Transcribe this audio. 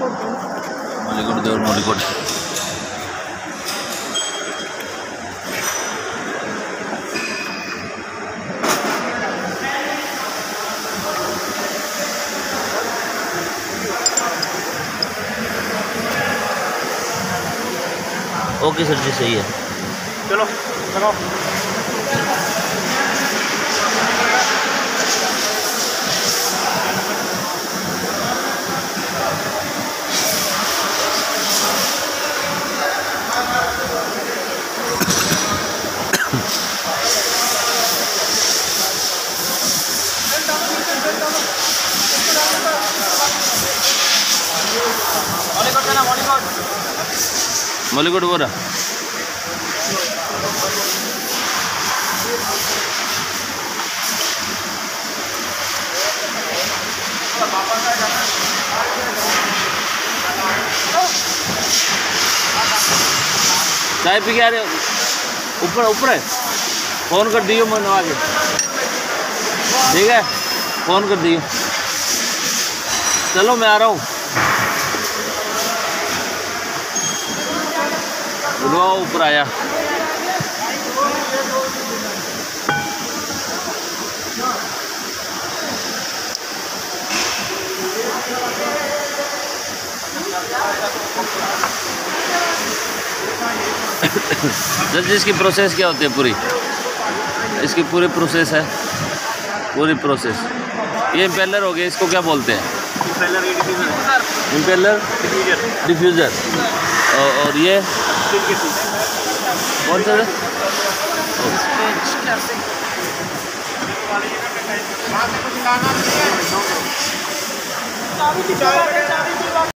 मलिकोट देवर मलिकोट। Okay sir जी, सही है। चलो लगाओ। मलिकोट बोरा चाय पी के आ रहे हो? ऊपर ऊपर है, फ़ोन कर दियो मैं नवा के। ठीक है, फ़ोन कर दियो। चलो मैं आ रहा हूँ। ऊपर आया। सर जी, इसकी प्रोसेस क्या होती है पूरी? इसकी पूरी प्रोसेस है, पूरी प्रोसेस। ये इम्पेलर हो गया, इसको क्या बोलते हैं? Impeller diffuser. और ये कौन सा है?